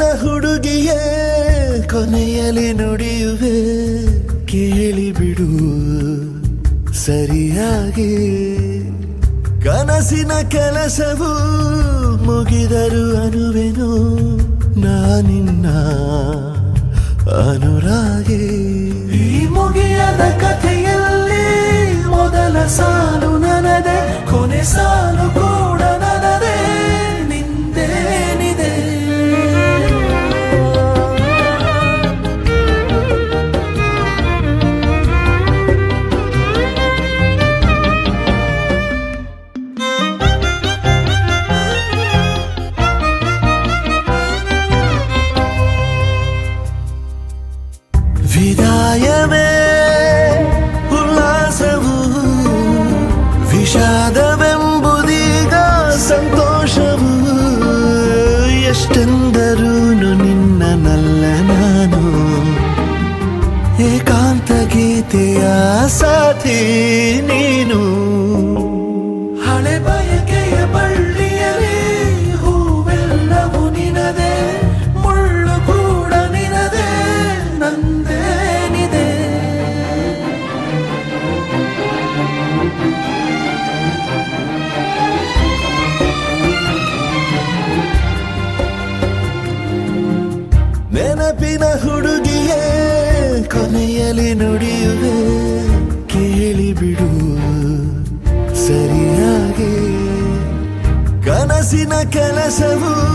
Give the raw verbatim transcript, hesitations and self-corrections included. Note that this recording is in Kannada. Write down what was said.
ನೆನಪಿನ ಹುಡುಗಿಯೇ ಕೊನೆಯಲ್ಲಿ ನುಡಿಯುವೆ ಕೇಳಿಬಿಡು ಸರಿಯಾಗಿ. ಕನಸಿನ ಕೆಲಸವು ಮುಗಿದರು ಅನುವೆನು ನಾನಿನ್ನ ಅನುರಾಗಿ. ಈ ಮುಗಿಯದ ಕಥೆಯಲ್ಲಿ ಮೊದಲ ಸಾಲು ನನದೆ, ಕೊನೆ ಸಾಲು ಕೂಡ ನನದೆ, ನಿಂದೇನಿದೆ. ವಿದಾಯವೇ ಉಲ್ಲಾಸವು, ವಿಷಾದವೆಂಬುದೀಗ ಸಂತೋಷವು. ಎಷ್ಟೆಂದರೂ ನಿನ್ನನಲ್ಲ ನಾನು, ಏಕಾಂತ ಗೀತೆಯ ಸಾಥಿ ನೀನು. ಹಳೆ ಬಯಕೆಯ ಬಳ್ಳಿಯಲಿ ಹೂವೆಲ್ಲವೂ ನಿನದೆ, ಮುಳ್ಳು ಕೂಡ ನಿನದೆ, ನಂದೇನಿದೆ. ನೆನಪಿನ ಹುಡುಗಿಯೇ ಕೊನೆಯಲ್ಲಿ ನುಡಿಯುವೆ ಕೇಳಿಬಿಡು ಸರಿಯಾಗಿ. ಕನಸಿನ ಕೆಲಸವು